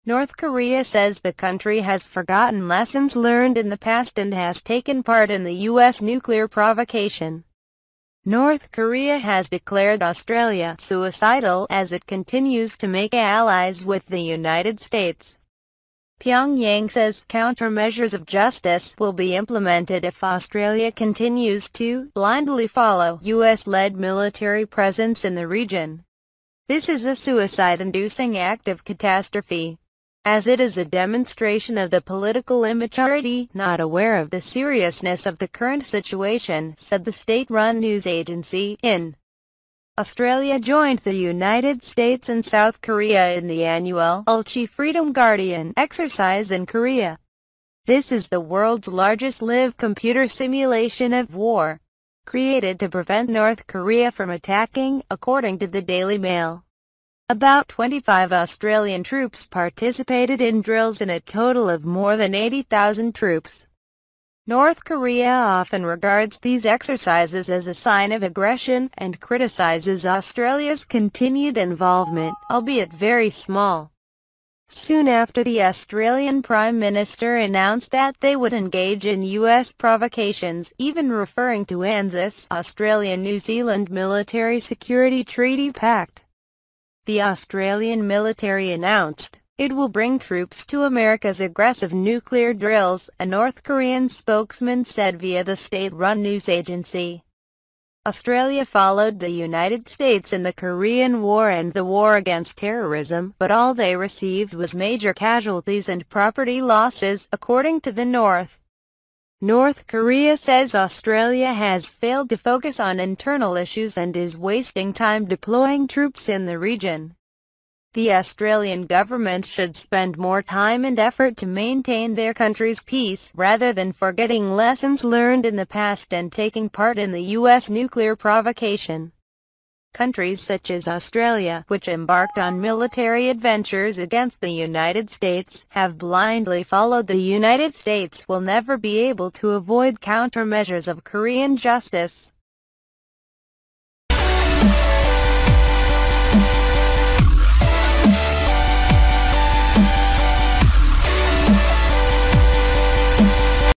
North Korea says the country has forgotten lessons learned in the past and has taken part in the U.S. nuclear provocation. North Korea has declared Australia suicidal as it continues to make allies with the United States. Pyongyang says countermeasures of justice will be implemented if Australia continues to blindly follow U.S.-led military presence in the region. This is a suicide-inducing act of catastrophe, as it is a demonstration of the political immaturity, not aware of the seriousness of the current situation, said the state-run news agency, IN. Australia joined the United States and South Korea in the annual Ulchi Freedom Guardian exercise in Korea. This is the world's largest live computer simulation of war, created to prevent North Korea from attacking, according to the Daily Mail. About 25 Australian troops participated in drills in a total of more than 80,000 troops. North Korea often regards these exercises as a sign of aggression, and criticizes Australia's continued involvement, albeit very small. Soon after, the Australian Prime Minister announced that they would engage in U.S. provocations, even referring to ANZUS, Australia-New Zealand Military Security Treaty Pact. The Australian military announced it will bring troops to America's aggressive nuclear drills, a North Korean spokesman said via the state-run news agency. Australia followed the United States in the Korean War and the war against terrorism, but all they received was major casualties and property losses, according to the North. North Korea says Australia has failed to focus on internal issues and is wasting time deploying troops in the region. The Australian government should spend more time and effort to maintain their country's peace, rather than forgetting lessons learned in the past and taking part in the U.S. nuclear provocation. Countries such as Australia, which embarked on military adventures against the United States, have blindly followed the United States, will never be able to avoid countermeasures of Korean justice.